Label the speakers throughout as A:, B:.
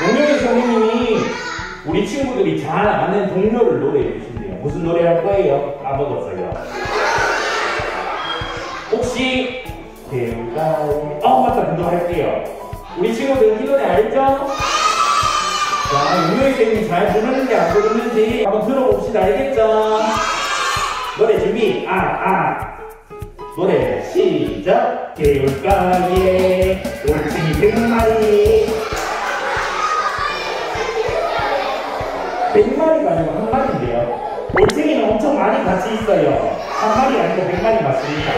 A: 동료의 선생님이 우리 친구들이 잘 아는 동료를 노래해 주신대요. 무슨 노래 할 거예요? 까먹었어요. 혹시 배울까요? 맞다, 그거 할게요. 우리 친구들 이 노래 알죠? 자, 동료의 선생님이 잘 부르는지 안 부르는지 한번 들어봅시다. 알겠죠? 노래 준비. 노래 시작. 개울가에 올챙이 100마리. 100마리가 아니고 한 마리인데요. 올챙이는 엄청 많이 같이 있어요. 한 마리 아니고 100마리 맞습니다.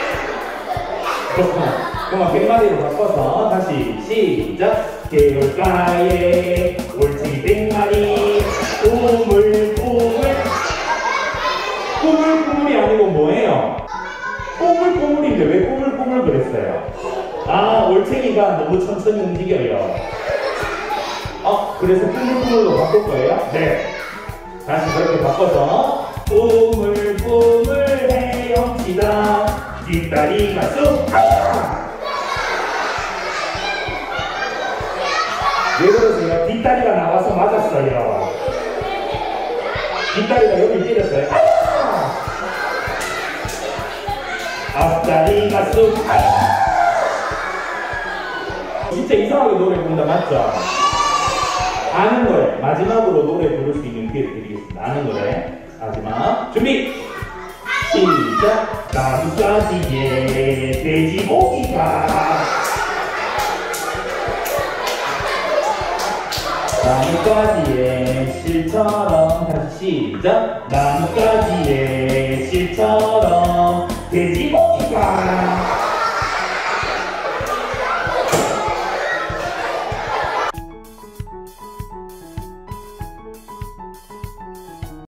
A: 그럼 100마리로 바꿔서 다시 시작. 개울가에 올챙이 100마리. 꾸물꾸물이 아니고 뭐예요? 꼬물꼬물인데 왜 꼬물꼬물 그랬어요? 올챙이가 너무 천천히 움직여요. 그래서 꾸물꾸물로 바꿀 거예요? 네. 다시 그렇게 바꿔서 꾸물꾸물 헤엄치다 뒷다리가 쑥. 왜 그러세요? 뒷다리가 나와서 맞았어요. 뒷다리가 여기 때렸어요. 앞다리가 쑥. 진짜 이상하게 노래 부른다, 맞죠? 아는 노래, 마지막으로 노래 부를 수 있는 기회를 드리겠습니다. 아는 노래, 마지막 준비! 시작! 나뭇가지에 돼지고기가 나뭇가지에 실처럼. 다시 시작! 나뭇가지에 실처럼 돼지고기가